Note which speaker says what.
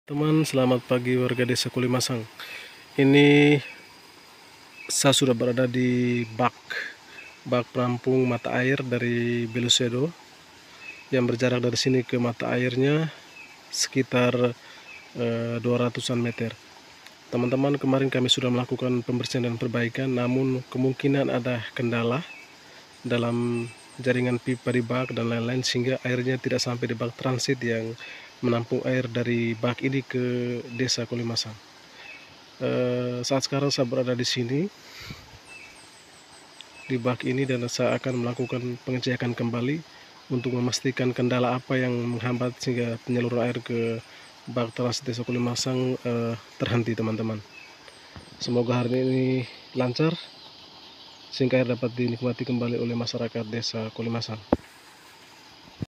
Speaker 1: Teman, selamat pagi warga desa Kulimasang. Ini saya sudah berada di bak penampung mata air dari Belusedo yang berjarak dari sini ke mata airnya sekitar 200-an meter. Teman-teman, kemarin kami sudah melakukan pembersihan dan perbaikan, namun kemungkinan ada kendala dalam jaringan pipa di bak dan lain-lain sehingga airnya tidak sampai di bak transit yang menampung air dari bak ini ke desa Kulimasang. Saat sekarang saya berada di sini di bak ini dan saya akan melakukan pengecekan kembali untuk memastikan kendala apa yang menghambat sehingga penyaluran air ke bak transit desa Kulimasang terhenti, teman-teman. Semoga hari ini lancar sehingga air dapat dinikmati kembali oleh masyarakat desa Kulimasang.